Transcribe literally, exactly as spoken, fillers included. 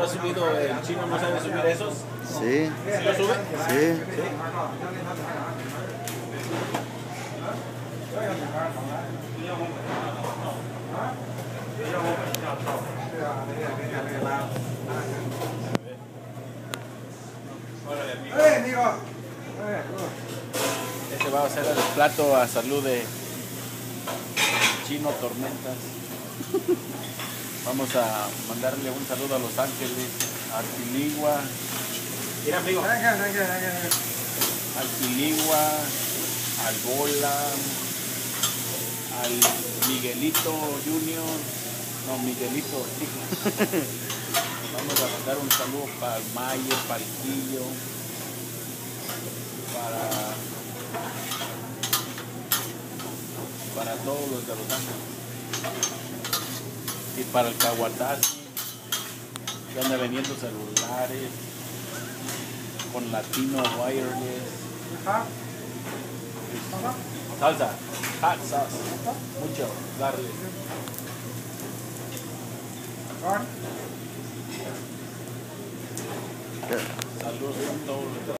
ha subido el chino, no sabe subir esos. Sí. ¿Sí lo sube? Sí. Sí. Ese va a ser el plato a salud de Chino Tormentas. Vamos a mandarle un saludo a Los Ángeles, a Arquiligua, Mira, amigo. Arquiligua, al Bola, al Miguelito Junior, no, Miguelito Ortiz. Vamos a mandar un saludo para el Mayer, para el Quillo, para, para todos los de Los Ángeles. Y para el Caguatazi, que anda vendiendo celulares con Latino Wireless. Salsa, hot sauce, mucho, darle. Saludos a todos.